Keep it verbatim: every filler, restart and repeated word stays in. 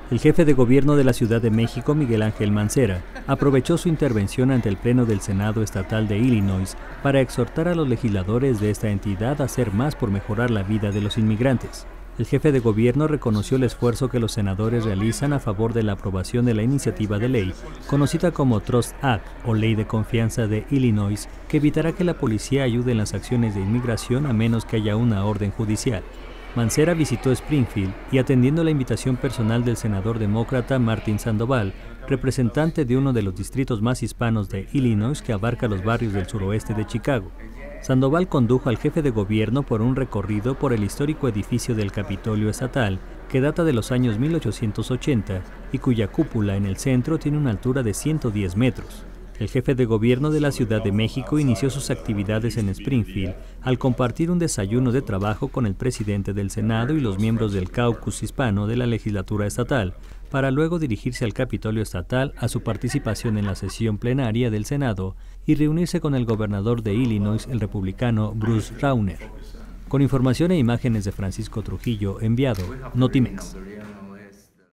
El jefe de gobierno de la Ciudad de México, Miguel Ángel Mancera, aprovechó su intervención ante el Pleno del Senado Estatal de Illinois para exhortar a los legisladores de esta entidad a hacer más por mejorar la vida de los inmigrantes. El jefe de gobierno reconoció el esfuerzo que los senadores realizan a favor de la aprobación de la iniciativa de ley, conocida como Trust Act o Ley de Confianza de Illinois, que evitará que la policía ayude en las acciones de inmigración a menos que haya una orden judicial. Mancera visitó Springfield y, atendiendo la invitación personal del senador demócrata Martin Sandoval, representante de uno de los distritos más hispanos de Illinois que abarca los barrios del suroeste de Chicago. Sandoval condujo al jefe de gobierno por un recorrido por el histórico edificio del Capitolio Estatal, que data de los años mil ochocientos ochenta y cuya cúpula en el centro tiene una altura de ciento diez metros. El jefe de gobierno de la Ciudad de México inició sus actividades en Springfield al compartir un desayuno de trabajo con el presidente del Senado y los miembros del caucus hispano de la legislatura estatal, para luego dirigirse al Capitolio Estatal a su participación en la sesión plenaria del Senado y reunirse con el gobernador de Illinois, el republicano Bruce Rauner. Con información e imágenes de Francisco Trujillo, enviado Notimex.